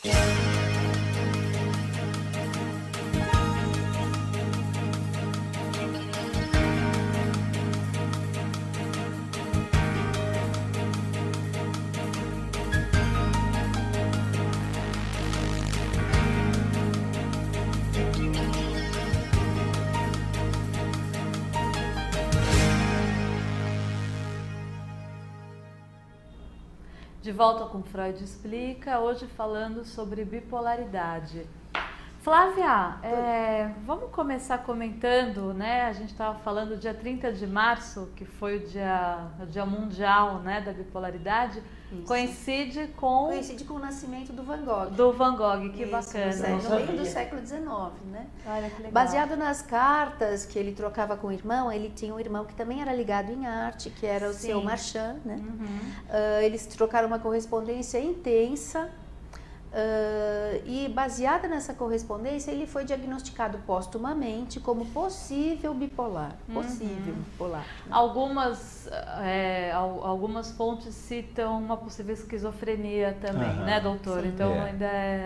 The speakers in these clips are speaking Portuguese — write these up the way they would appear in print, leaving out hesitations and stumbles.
De volta com Freud Explica, hoje falando sobre bipolaridade. Flávia, vamos começar comentando, né? A gente estava falando dia 30 de março, que foi o dia mundial, né, da bipolaridade. Isso. Coincide com o nascimento do Van Gogh. Do Van Gogh, que isso, bacana. No meio do século XIX, né? Olha que legal. Baseado nas cartas que ele trocava com o irmão, ele tinha um irmão que também era ligado em arte, que era o seu Marchand, né? Eles trocaram uma correspondência intensa. E baseada nessa correspondência, ele foi diagnosticado póstumamente como possível bipolar. Possível bipolar. Né? Algumas fontes citam uma possível esquizofrenia também, né, doutor? Sim. Então ainda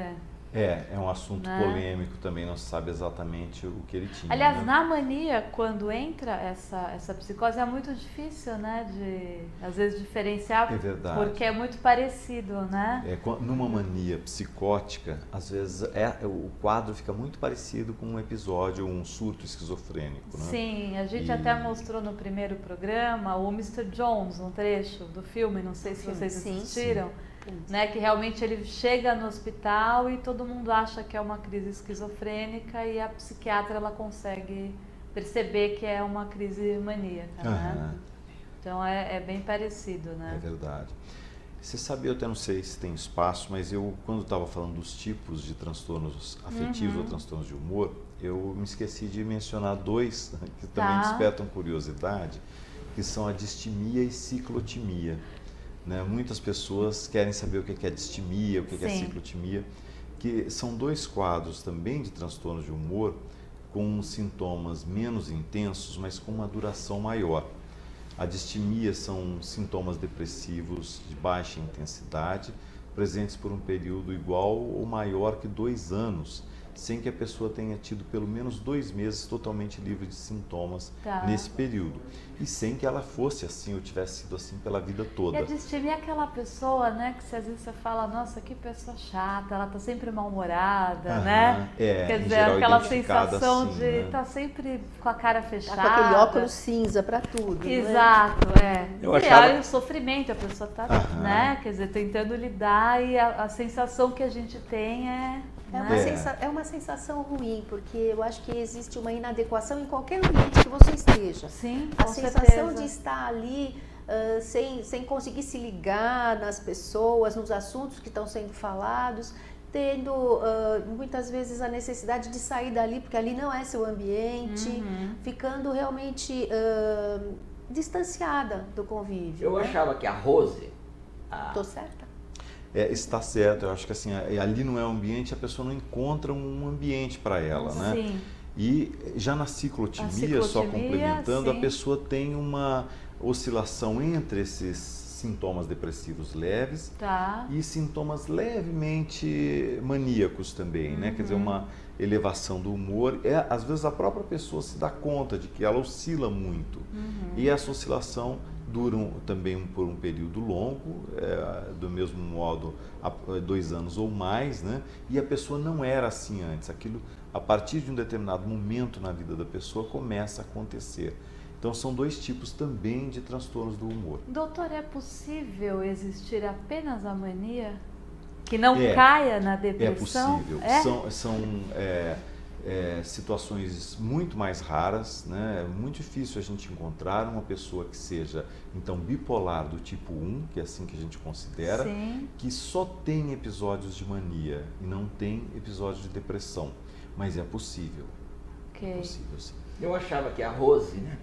é um assunto polêmico também, não se sabe exatamente o que ele tinha. Aliás, né? na mania, quando entra essa psicose, é muito difícil, né, de às vezes diferenciar, porque é muito parecido, né? Numa mania psicótica, às vezes o quadro fica muito parecido com um episódio, um surto esquizofrênico, né? Sim, a gente até mostrou no primeiro programa o Mr. Jones, um trecho do filme, não sei se vocês assistiram. Sim. Né, que realmente ele chega no hospital e todo mundo acha que é uma crise esquizofrênica e a psiquiatra ela consegue perceber que é uma crise maníaca, né? Então é bem parecido, né? É verdade. Você sabe, eu até não sei se tem espaço, mas quando estava falando dos tipos de transtornos afetivos ou transtornos de humor, eu me esqueci de mencionar dois que também despertam curiosidade, que são a distimia e ciclotimia. Né? Muitas pessoas querem saber o que é distimia, o que é ciclotimia, que são dois quadros também de transtornos de humor com sintomas menos intensos, mas com uma duração maior. A distimia são sintomas depressivos de baixa intensidade, presentes por um período igual ou maior que 2 anos, sem que a pessoa tenha tido pelo menos 2 meses totalmente livre de sintomas nesse período. E sem que ela fosse assim, ou tivesse sido assim pela vida toda. E a distimia é aquela pessoa, né, que às vezes você fala, nossa, que pessoa chata, ela tá sempre mal-humorada, né? Quer dizer, aquela sensação assim, de estar sempre com a cara fechada. Com aquele óculos cinza para tudo. Exato, Eu achava... o sofrimento, a pessoa tá, né? Quer dizer, tentando lidar e a sensação que a gente tem é uma sensação ruim, porque eu acho que existe uma inadequação em qualquer ambiente que você esteja. Sim, a sensação de estar ali sem conseguir se ligar nas pessoas, nos assuntos que estão sendo falados, tendo muitas vezes a necessidade de sair dali, porque ali não é seu ambiente, ficando realmente distanciada do convívio. Eu achava que a Rose... Tô certa? Está certo, eu acho que assim, ali não é o ambiente, a pessoa não encontra um ambiente para ela, né? Sim. E já na ciclotimia, só complementando, a pessoa tem uma oscilação entre esses sintomas depressivos leves e sintomas levemente maníacos também, né? Quer dizer, uma elevação do humor. Às vezes a própria pessoa se dá conta de que ela oscila muito. E essa oscilação duram também por um período longo, do mesmo modo, 2 anos ou mais, né? E a pessoa não era assim antes. Aquilo, a partir de um determinado momento na vida da pessoa, começa a acontecer. Então, são 2 tipos também de transtornos do humor. Doutor, é possível existir apenas a mania? Que não caia na depressão? É possível. São situações muito mais raras, né? É muito difícil a gente encontrar uma pessoa que seja, então, bipolar do tipo 1, que é assim que a gente considera, que só tem episódios de mania e não tem episódios de depressão. Mas é possível. É possível, sim. Eu achava que a Rose, né?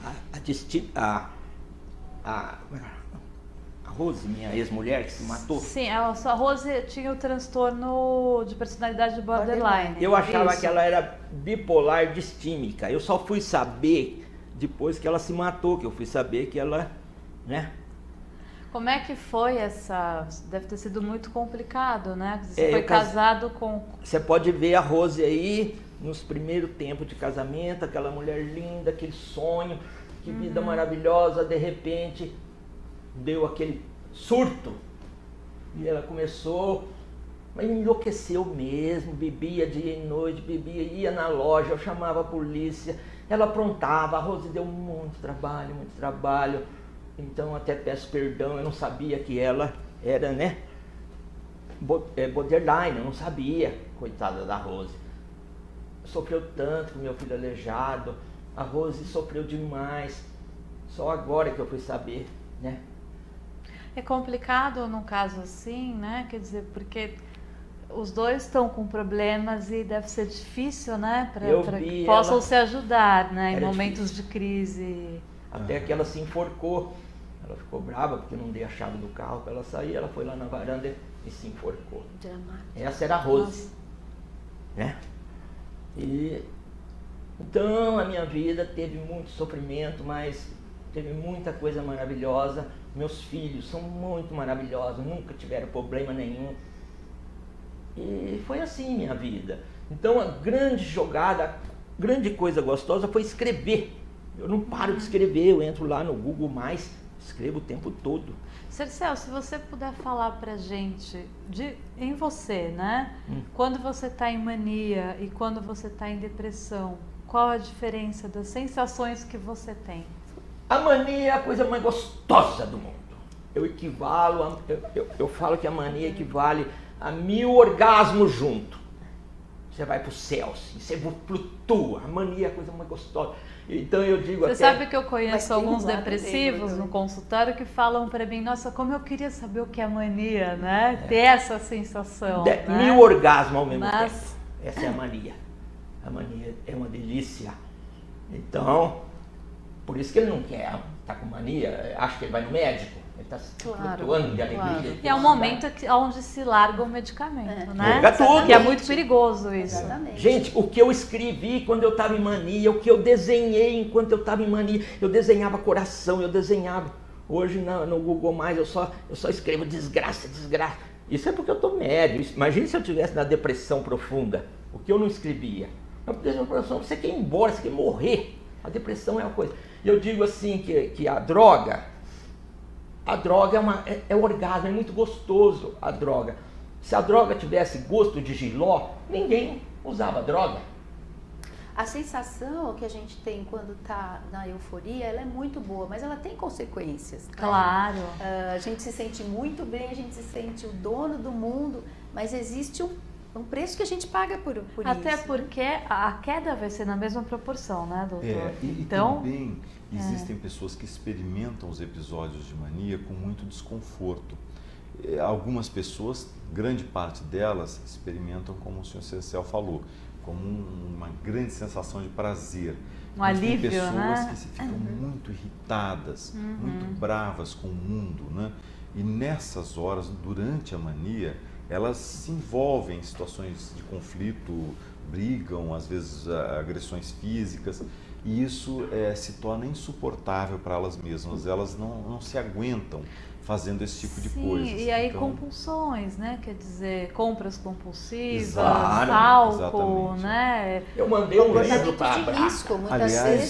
A Rose, minha ex-mulher, que se matou. Sim, a sua Rose tinha o transtorno de personalidade borderline. Eu achava que ela era bipolar distímica. Eu só fui saber depois que ela se matou, que eu fui saber que ela, né? Como é que foi essa... Deve ter sido muito complicado, né? Você foi casado com... Você pode ver a Rose aí, nos primeiros tempos de casamento, aquela mulher linda, aquele sonho, que vida maravilhosa, de repente deu aquele surto. E ela começou, mas enlouqueceu mesmo, bebia dia e noite, bebia, ia na loja, eu chamava a polícia, ela aprontava, a Rose deu muito trabalho. Então até peço perdão, eu não sabia que ela era, né, borderline, eu não sabia, coitada da Rose. Sofreu tanto com meu filho aleijado, a Rose sofreu demais, só agora que eu fui saber, né. É complicado num caso assim, né, quer dizer, porque os dois estão com problemas e deve ser difícil, né, para que possam se ajudar, né, em momentos de crise. Até que ela se enforcou, ela ficou brava porque eu não dei a chave do carro para ela sair, ela foi lá na varanda e se enforcou. Essa era a Rose, né? E então a minha vida teve muito sofrimento, mas teve muita coisa maravilhosa. Meus filhos são muito maravilhosos, nunca tiveram problema nenhum. E foi assim minha vida. Então a grande jogada, grande coisa gostosa foi escrever. Eu não paro de escrever, eu entro lá no Google+, escrevo o tempo todo. Cercel, se você puder falar pra gente, em você, né? Quando você está em mania e quando você está em depressão, qual a diferença das sensações que você tem? A mania é a coisa mais gostosa do mundo. Eu falo que a mania equivale a 1000 orgasmos junto. Você vai para o céu, assim, você flutua. A mania é a coisa mais gostosa. Então eu digo Você sabe que eu conheço alguns depressivos no consultório que falam para mim, nossa, como eu queria saber o que é mania, né? Ter essa sensação. 1000 orgasmos ao mesmo tempo. Essa é a mania. A mania é uma delícia. Então, por isso que ele não quer estar com mania, acha que ele vai no médico. Ele está flutuando de alegria. E é um momento onde se larga o medicamento, né? Larga tudo. Que é muito perigoso isso. Exatamente. Gente, o que eu escrevi quando eu estava em mania, o que eu desenhei enquanto eu estava em mania, eu desenhava coração, eu desenhava. Hoje no Google+, eu só escrevo desgraça, desgraça. Isso é porque eu estou médio. Imagina se eu estivesse na depressão profunda, o que eu não escrevia. Na depressão você quer ir embora, você quer morrer. A depressão é uma coisa. E eu digo assim que a droga é orgasmo, é muito gostoso a droga. Se a droga tivesse gosto de jiló, ninguém usava droga. A sensação que a gente tem quando está na euforia, ela é muito boa, mas ela tem consequências. Claro. A gente se sente muito bem, a gente se sente o dono do mundo, mas existe um preço que a gente paga por Até isso. porque a queda vai ser na mesma proporção, né, doutor? E também existem pessoas que experimentam os episódios de mania com muito desconforto. Algumas pessoas, grande parte delas, experimentam, como o senhor Cercel falou, como uma grande sensação de prazer. Mas alívio, tem pessoas né? que ficam muito irritadas, muito bravas com o mundo, né? E nessas horas, durante a mania, elas se envolvem em situações de conflito, brigam, às vezes agressões físicas, e isso se torna insuportável para elas mesmas, elas não se aguentam fazendo esse tipo de coisa. E aí então, compulsões, né? Quer dizer, compras compulsivas, exato, álcool, né? Eu mandei um livro para de risco, muitas vezes.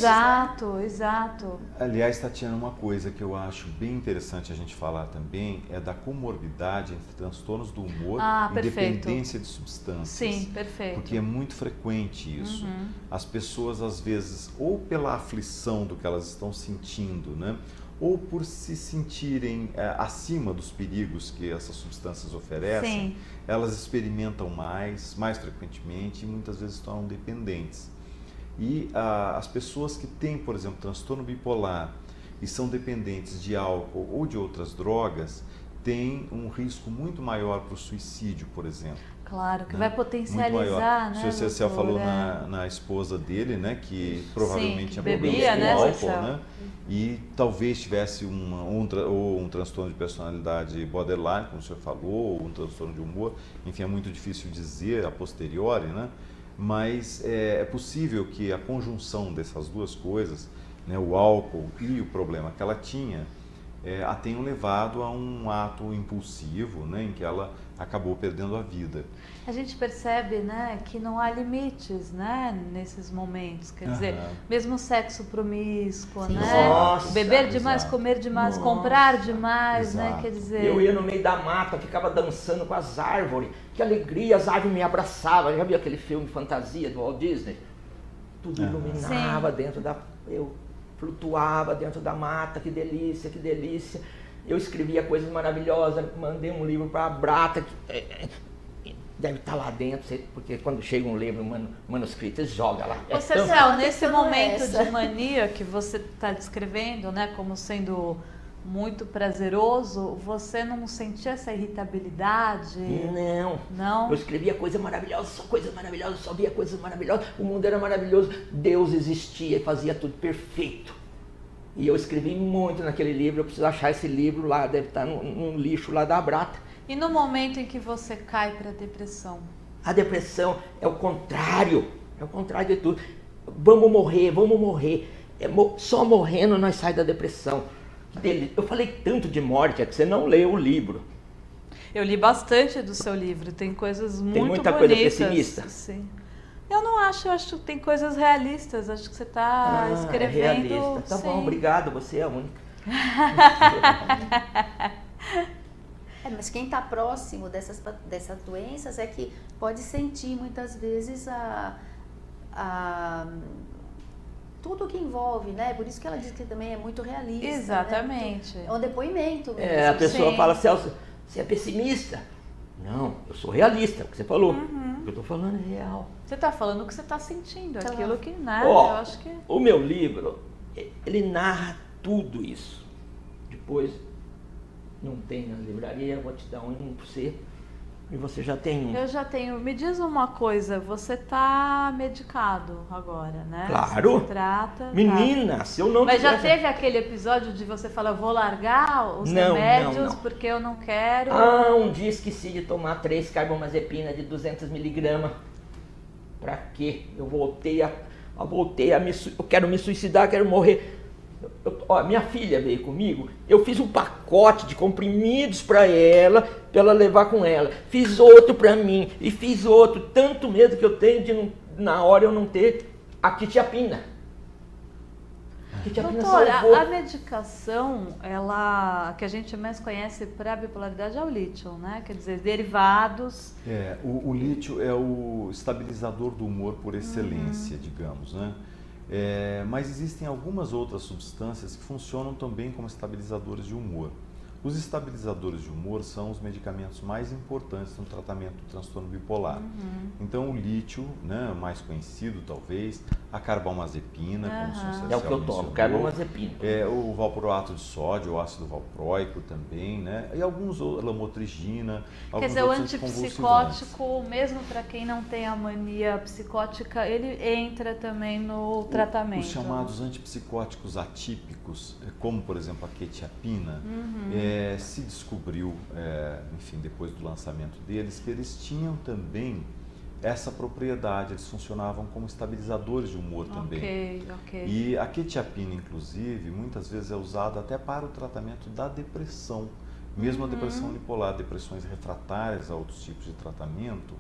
Exato. Aliás, Tatiana, uma coisa que eu acho bem interessante a gente falar também é da comorbidade entre transtornos do humor e dependência de substâncias. Sim, perfeito. Porque é muito frequente isso. As pessoas, às vezes, ou pela aflição do que elas estão sentindo, né? Ou por se sentirem acima dos perigos que essas substâncias oferecem, elas experimentam mais frequentemente e muitas vezes se tornam dependentes. E as pessoas que têm, por exemplo, transtorno bipolar e são dependentes de álcool ou de outras drogas, têm um risco muito maior para o suicídio, por exemplo. Claro, que vai potencializar, né? O senhor Cercel falou na esposa dele, né, que provavelmente tinha bebia, problemas com álcool, né? E talvez tivesse um transtorno de personalidade borderline, como o senhor falou, ou um transtorno de humor. Enfim, é muito difícil dizer a posteriori, né? Mas é possível que a conjunção dessas duas coisas, né, o álcool e o problema que ela tinha, a tenham levado a um ato impulsivo, né, em que ela acabou perdendo a vida. A gente percebe, né, que não há limites, né, nesses momentos. Quer dizer, mesmo sexo promíscuo, Sim. né? Nossa, beber demais, comer demais, comprar demais, né? Quer dizer... Eu ia no meio da mata, ficava dançando com as árvores. Que alegria, as árvores me abraçavam. Já viu aquele filme Fantasia do Walt Disney? Tudo iluminava dentro da... Eu flutuava dentro da mata, que delícia, que delícia. Eu escrevia coisas maravilhosas, mandei um livro para a Brata, que deve estar lá dentro, porque quando chega um livro manuscrito, eles jogam lá. Ô, Cecel, nesse momento de mania que você está descrevendo, né, como sendo muito prazeroso, você não sentia essa irritabilidade? Não. Eu escrevia coisa maravilhosa, só via coisas maravilhosas, o mundo era maravilhoso, Deus existia e fazia tudo perfeito. E eu escrevi muito naquele livro, eu preciso achar esse livro lá, deve estar num lixo lá da Brata. E no momento em que você cai para a depressão? A depressão é o contrário de tudo. Vamos morrer. Só morrendo nós saímos da depressão. Eu falei tanto de morte, é que você não leu o livro. Eu li bastante do seu livro, tem coisas muito bonitas. Tem muita coisa pessimista? Sim. Eu não acho, eu acho que tem coisas realistas, acho que você está escrevendo... É realista. Tá bom, obrigado, você é a única. Mas quem está próximo dessas doenças é que pode sentir muitas vezes tudo que envolve, né? Por isso que ela diz que também é muito realista. Exatamente. Né? É um depoimento mesmo. A pessoa fala, Celso, você é pessimista? Não, eu sou realista, é o que você falou. O que eu estou falando é real. Você está falando o que você está sentindo, aquilo que narra, eu acho que... O meu livro, ele narra tudo isso. Depois, não tem na livraria, eu vou te dar um para você. E você já tem um. Eu já tenho. Me diz uma coisa, você está medicado agora, né? Claro. Você trata. Menina, tá. se eu não Mas já teve aquele episódio de você falar, vou largar os remédios porque eu não quero... Um dia esqueci de tomar 3 carbamazepina de 200 miligramas. Pra quê? Eu quero me suicidar, quero morrer. Minha filha veio comigo, eu fiz um pacote de comprimidos para ela levar com ela. Fiz outro para mim e fiz outro. Tanto medo que eu tenho de na hora eu não ter a quetiapina. Doutora, a medicação, que a gente mais conhece para a bipolaridade é o lítio, né? Quer dizer, derivados. O lítio é o estabilizador do humor por excelência, digamos, né? Mas existem algumas outras substâncias que funcionam também como estabilizadores de humor. Os estabilizadores de humor são os medicamentos mais importantes no tratamento do transtorno bipolar. Então, o lítio, né, mais conhecido talvez, a carbamazepina, como o senhor é o que eu tomo, carbamazepina. O valproato de sódio, o ácido valproico também, né, e alguns outros, lamotrigina. Quer dizer, o antipsicótico, mesmo para quem não tem a mania psicótica, ele entra também no tratamento. Os chamados antipsicóticos atípicos, como por exemplo a quetiapina, se descobriu, enfim, depois do lançamento deles, que eles tinham também essa propriedade, eles funcionavam como estabilizadores de humor também. E a quetiapina, inclusive, muitas vezes é usada até para o tratamento da depressão, mesmo a depressão unipolar, depressões refratárias a outros tipos de tratamento,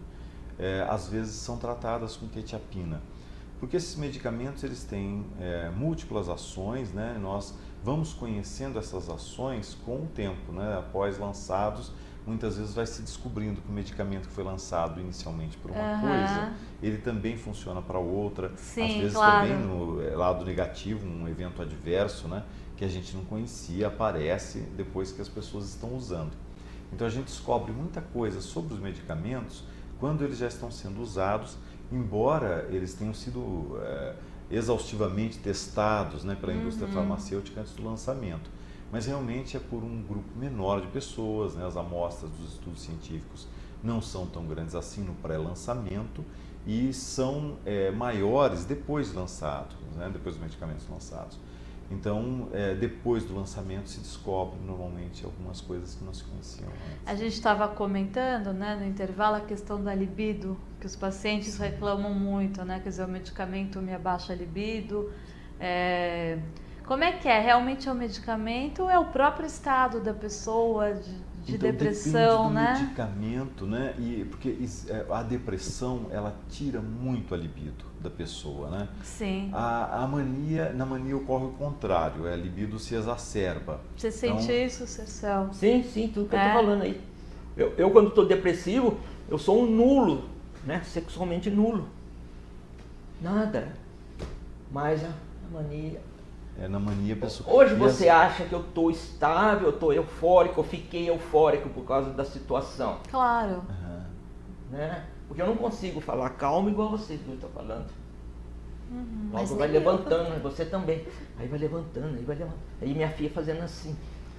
às vezes são tratadas com quetiapina. Porque esses medicamentos eles têm múltiplas ações, né? Nós vamos conhecendo essas ações com o tempo, né? Após lançados, muitas vezes vai se descobrindo que o medicamento que foi lançado inicialmente por uma coisa, ele também funciona para outra. Sim, às vezes também no lado negativo, um evento adverso, né? Que a gente não conhecia, aparece depois que as pessoas estão usando. Então a gente descobre muita coisa sobre os medicamentos quando eles já estão sendo usados, embora eles tenham sido exaustivamente testados, né, pela indústria farmacêutica antes do lançamento. Mas realmente é por um grupo menor de pessoas, né, as amostras dos estudos científicos não são tão grandes assim no pré-lançamento e são maiores depois de lançados, né, depois dos medicamentos lançados. Então, depois do lançamento se descobre normalmente algumas coisas que não se conheciam antes. A gente estava comentando, né, no intervalo, a questão da libido, que os pacientes reclamam muito, né? Quer dizer, o medicamento me abaixa a libido. Como é que é? Realmente é o medicamento ou é o próprio estado da pessoa de então, deppressão, depende do né? medicamento, né? Porque a depressão, ela tira muito a libido da pessoa, né? Sim. Na mania ocorre o contrário, a libido se exacerba. Você sente isso, Cecel? Sim, tudo que eu tô falando aí. Eu quando estou depressivo, eu sou um nulo, né? Sexualmente nulo. Nada. Mas a mania... Na mania a pessoa... Hoje você acha que eu estou estável, eu estou eufórico, eu fiquei eufórico por causa da situação. Claro. Né? Porque eu não consigo falar calmo igual vocês dois estão falando. Logo vai nem levantando, você também. Aí vai levantando, aí vai levantando. Aí minha filha fazendo assim.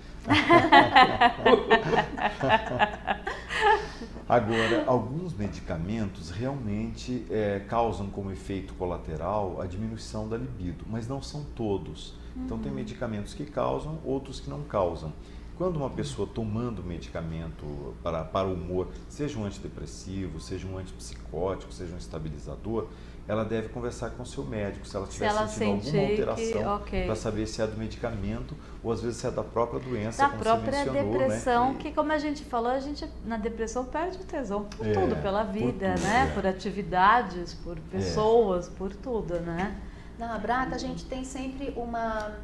Agora, alguns medicamentos realmente causam como efeito colateral a diminuição da libido, mas não são todos. Então tem medicamentos que causam, outros que não causam. Quando uma pessoa tomando medicamento para o humor, seja um antidepressivo, seja um antipsicótico, seja um estabilizador, ela deve conversar com o seu médico se ela estiver sentindo alguma alteração, para saber se é do medicamento ou às vezes se é da própria doença, como você mencionou, da própria depressão, né? que como a gente falou, a gente na depressão perde o tesão por tudo, pela vida, por tudo, né? Por atividades, por pessoas, por tudo, né? Na Abrata a gente tem sempre uma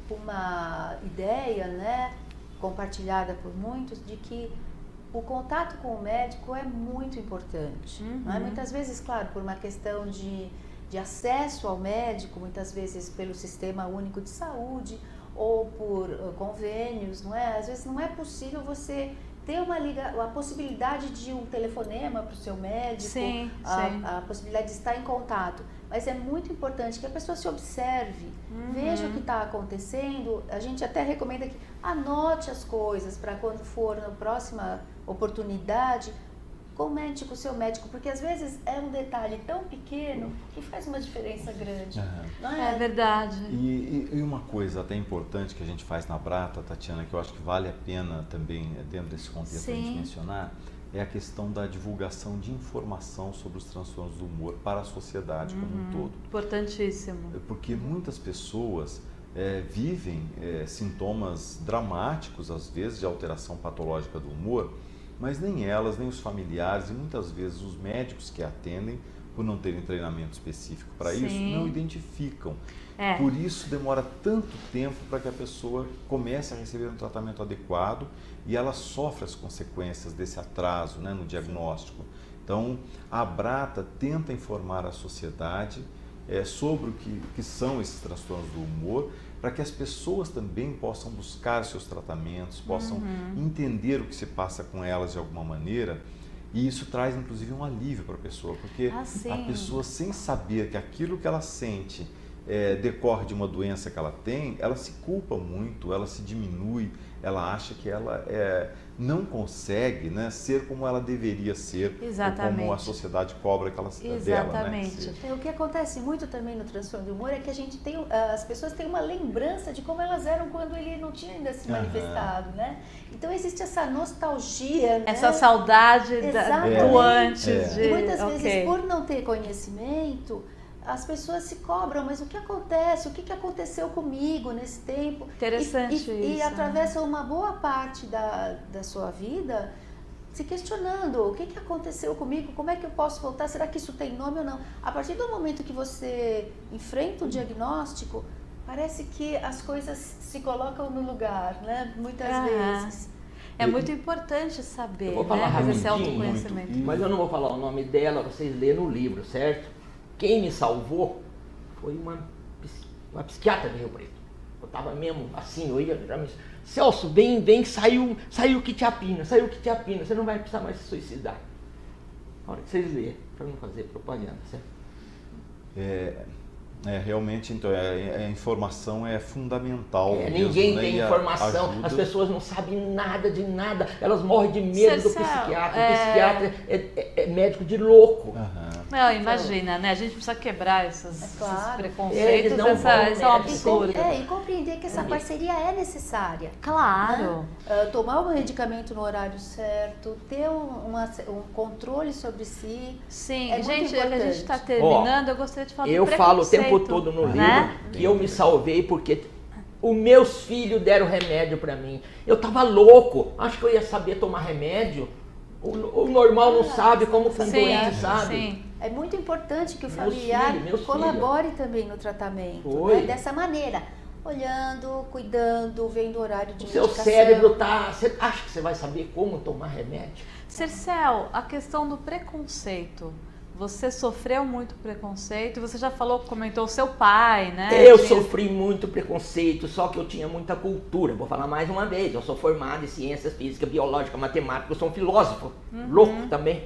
ideia, né, compartilhada por muitos, de que o contato com o médico é muito importante. Não é? Muitas vezes, claro, por uma questão de acesso ao médico, muitas vezes pelo Sistema Único de Saúde ou por convênios, não é? Às vezes não é possível você ter a possibilidade de um telefonema para o seu médico, a possibilidade de estar em contato. Mas é muito importante que a pessoa se observe, veja o que está acontecendo. A gente até recomenda que anote as coisas para quando for na próxima oportunidade, comente com o seu médico, porque às vezes é um detalhe tão pequeno que faz uma diferença grande. Não é? É verdade. E uma coisa até importante que a gente faz na Abrata, Tatiana, que eu acho que vale a pena também, dentro desse contexto, a gente mencionar, é a questão da divulgação de informação sobre os transtornos do humor para a sociedade como um todo. Importantíssimo. Porque muitas pessoas vivem sintomas dramáticos, às vezes, de alteração patológica do humor, mas nem elas, nem os familiares e muitas vezes os médicos que atendem, por não terem treinamento específico para isso, não identificam. Por isso demora tanto tempo para que a pessoa comece a receber um tratamento adequado e ela sofre as consequências desse atraso, né, no diagnóstico. Então, a Abrata tenta informar a sociedade sobre o que são esses transtornos do humor, para que as pessoas também possam buscar seus tratamentos, possam entender o que se passa com elas de alguma maneira. E isso traz, inclusive, um alívio para a pessoa, porque a pessoa, sem saber que aquilo que ela sente decorre de uma doença que ela tem, ela se culpa muito, ela se diminui, ela acha que ela não consegue, né, ser como ela deveria ser, ou como a sociedade cobra que ela dela. Né, o que acontece muito também no transtorno do humor é que a gente tem, as pessoas têm uma lembrança de como elas eram quando ele não tinha ainda se manifestado, né? Então existe essa nostalgia, né? Essa saudade do antes. E muitas vezes, por não ter conhecimento, as pessoas se cobram, mas o que acontece? O que aconteceu comigo nesse tempo? Interessante isso. E atravessam uma boa parte da sua vida se questionando: o que aconteceu comigo? Como é que eu posso voltar? Será que isso tem nome ou não? A partir do momento que você enfrenta o diagnóstico, parece que as coisas se colocam no lugar, né? Muitas vezes. É muito importante saber, eu vou falar fazer esse autoconhecimento. Mas eu não vou falar o nome dela, vocês lêem no livro, certo? Quem me salvou foi uma psiquiatra de Rio Preto. Eu tava mesmo assim, eu ia já me... Celso, vem, saiu quitiapina, você não vai precisar mais se suicidar. A hora que vocês lerem, para não fazer propaganda, certo? Realmente, então, a informação é fundamental. Ninguém tem informação, ajuda. As pessoas não sabem nada de nada, elas morrem de medo do psiquiatra. O psiquiatra é médico de louco. Não, imagina, né? A gente precisa quebrar esses preconceitos, isso é um absurdo. E compreender que essa parceria é necessária. Claro. Né? Tomar o medicamento no horário certo, ter um controle sobre si. Sim, é gente, muito a gente está terminando, eu gostaria de falar do Eu falo o tempo todo no livro, né? que eu me salvei porque Os meus filhos deram remédio para mim. Eu tava louco. Acho que eu ia saber tomar remédio. O normal não sabe como fica doente, sabe? Sim. É muito importante que o familiar colabore também no tratamento, né? Dessa maneira. Olhando, cuidando, vendo o horário de medicação. Seu cérebro tá... Você acha que você vai saber como tomar remédio? Cercel, a questão do preconceito. Você sofreu muito preconceito, você já comentou o seu pai, né? Eu sofri muito preconceito, só que eu tinha muita cultura. Vou falar mais uma vez, eu sou formado em ciências físicas, biológica, matemática, eu sou um filósofo, louco também.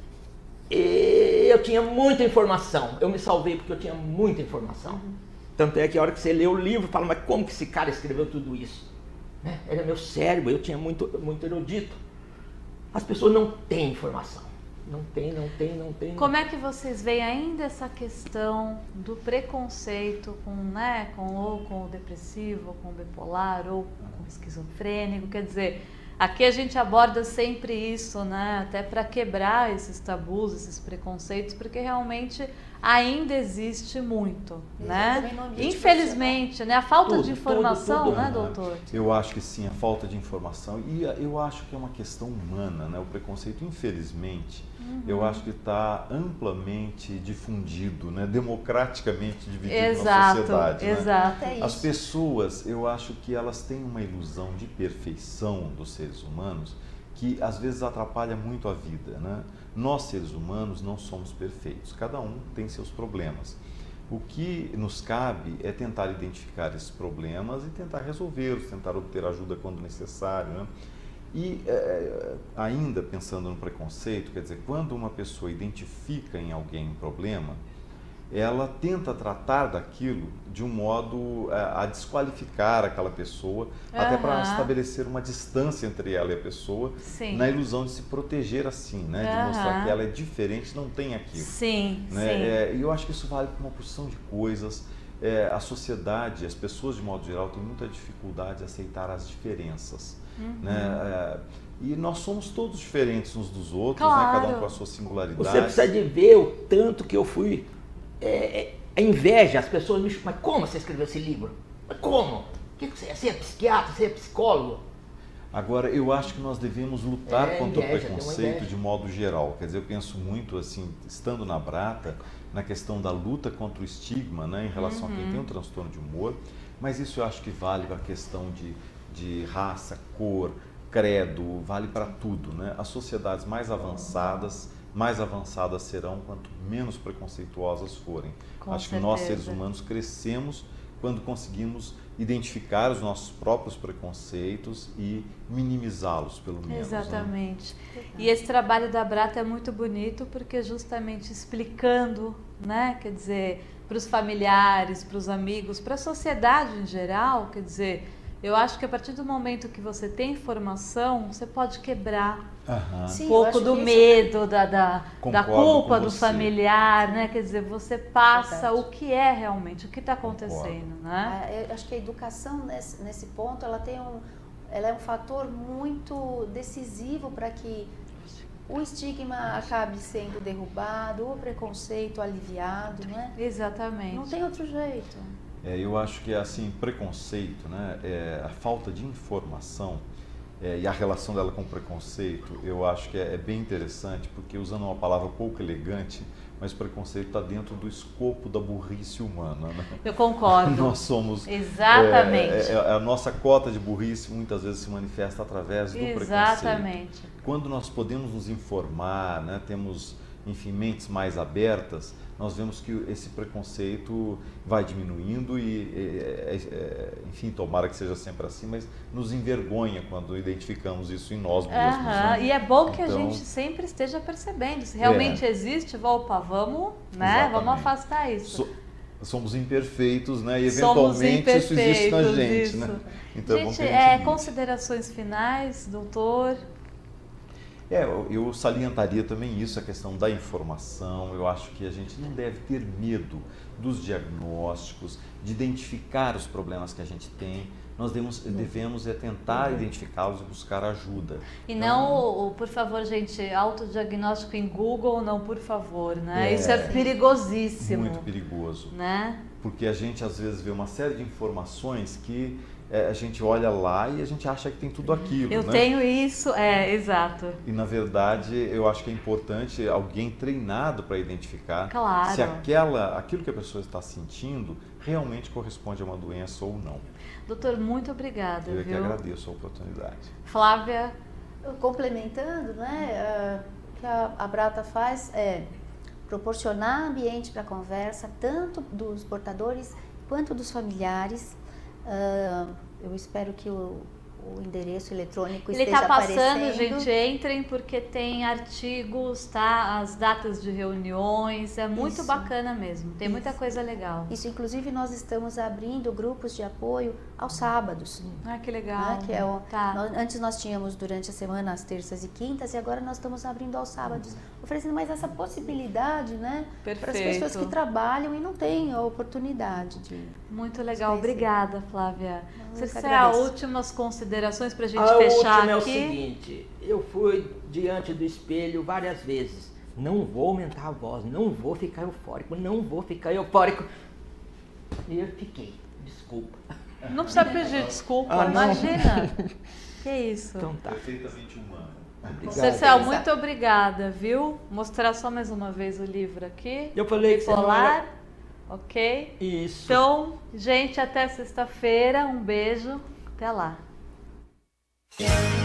E eu tinha muita informação, eu me salvei porque eu tinha muita informação. Tanto é que a hora que você lê o livro, fala, mas como que esse cara escreveu tudo isso? Né? Era meu cérebro, eu tinha muito erudito. As pessoas não têm informação. Não tem. Como é que vocês veem ainda essa questão do preconceito com o depressivo, com o bipolar ou com o esquizofrênico? Quer dizer, aqui a gente aborda sempre isso, né? Até para quebrar esses tabus, esses preconceitos, porque realmente ainda existe muito, né? Infelizmente, né? A falta de informação, né, doutor? Eu acho que sim, a falta de informação, e eu acho que é uma questão humana, né? O preconceito, infelizmente, eu acho que está amplamente difundido, né? Democraticamente dividido na sociedade. Exato. Né? As pessoas, eu acho que elas têm uma ilusão de perfeição dos seres humanos que às vezes atrapalha muito a vida, né? Nós, seres humanos, não somos perfeitos, cada um tem seus problemas. O que nos cabe é tentar identificar esses problemas e tentar resolvê-los, tentar obter ajuda quando necessário, né? E ainda pensando no preconceito, quer dizer, quando uma pessoa identifica em alguém um problema, ela tenta tratar daquilo de um modo a desqualificar aquela pessoa, até para estabelecer uma distância entre ela e a pessoa, na ilusão de se proteger assim, né? De mostrar que ela é diferente, não tem aquilo. Né? E eu acho que isso vale para uma porção de coisas. A sociedade, as pessoas de modo geral, têm muita dificuldade de aceitar as diferenças. Né? E nós somos todos diferentes uns dos outros, né? Cada um com a sua singularidade. Você precisa de ver o tanto que eu fui... a inveja, as pessoas me chamam, mas como você escreveu esse livro? Mas como? O que você é? Você é psiquiatra? Você é psicólogo? Agora, eu acho que nós devemos lutar contra o preconceito de modo geral. Quer dizer, eu penso muito, assim, estando na Brata, na questão da luta contra o estigma, né, em relação a quem tem um transtorno de humor, mas isso eu acho que vale para a questão de raça, cor, credo, vale para tudo, né? As sociedades mais avançadas serão quanto menos preconceituosas forem. Acho que nós, seres humanos, crescemos quando conseguimos identificar os nossos próprios preconceitos e minimizá-los, pelo menos. Exatamente. Né? E esse trabalho da Brata é muito bonito porque justamente explicando, né, quer dizer, para os familiares, para os amigos, para a sociedade em geral, quer dizer, eu acho que a partir do momento que você tem informação, você pode quebrar um pouco do medo, da culpa do familiar, né? Quer dizer, você passa o que é realmente, o que está acontecendo, né? Eu acho que a educação nesse ponto, ela é um fator muito decisivo para que o estigma acabe sendo derrubado, o preconceito aliviado, né? Exatamente. Não tem outro jeito. Eu acho que assim, preconceito, né, a falta de informação e a relação dela com o preconceito, eu acho que é bem interessante, porque usando uma palavra pouco elegante, mas preconceito está dentro do escopo da burrice humana. Né? Eu concordo. Nós somos... Exatamente. A nossa cota de burrice muitas vezes se manifesta através do preconceito. Exatamente. Quando nós podemos nos informar, né, temos, enfim, mentes mais abertas, nós vemos que esse preconceito vai diminuindo e, enfim, tomara que seja sempre assim, mas nos envergonha quando identificamos isso em nós mesmos. Né? E é bom que a gente sempre esteja percebendo. Se realmente existe, vamos afastar isso. Somos imperfeitos, né? E eventualmente isso existe na gente. Né? Então, gente, considerações finais, doutor? Eu salientaria também isso, a questão da informação. Eu acho que a gente não deve ter medo dos diagnósticos, de identificar os problemas que a gente tem. nós devemos tentar identificá-los e buscar ajuda. E não, por favor, gente, autodiagnóstico em Google, não, por favor, né? Isso é perigosíssimo. Muito perigoso. Né? Porque a gente às vezes vê uma série de informações que a gente olha lá e a gente acha que tem tudo aquilo. Eu tenho isso, exato. E na verdade eu acho que é importante alguém treinado para identificar se aquilo que a pessoa está sentindo realmente corresponde a uma doença ou não. Doutor, muito obrigada. Eu que agradeço a oportunidade. Flávia? Complementando, né, o que a Brata faz é proporcionar ambiente para conversa, tanto dos portadores quanto dos familiares. Eu espero que o endereço eletrônico esteja aparecendo. Ele está passando, gente, entrem porque tem artigos, tá? As datas de reuniões, é muito bacana mesmo, tem muita coisa legal. Isso, inclusive nós estamos abrindo grupos de apoio aos sábados. Ah, que legal. Que antes nós tínhamos durante a semana as terças e quintas e agora nós estamos abrindo aos sábados, oferecendo mais essa possibilidade, né? Para as pessoas que trabalham e não têm a oportunidade de... Muito legal, obrigada, Flávia. Você tem últimas considerações para a gente fechar aqui? É o seguinte, eu fui diante do espelho várias vezes. Não vou aumentar a voz, não vou ficar eufórico, não vou ficar eufórico. E eu fiquei, desculpa. Não precisa pedir desculpa, imagina. Que isso. Então tá. Perfeitamente humano. Cercel, muito obrigada, viu? Mostrar só mais uma vez o livro aqui. Eu falei que Bipolar, ok? Isso. Então, gente, até sexta-feira. Um beijo. Até lá.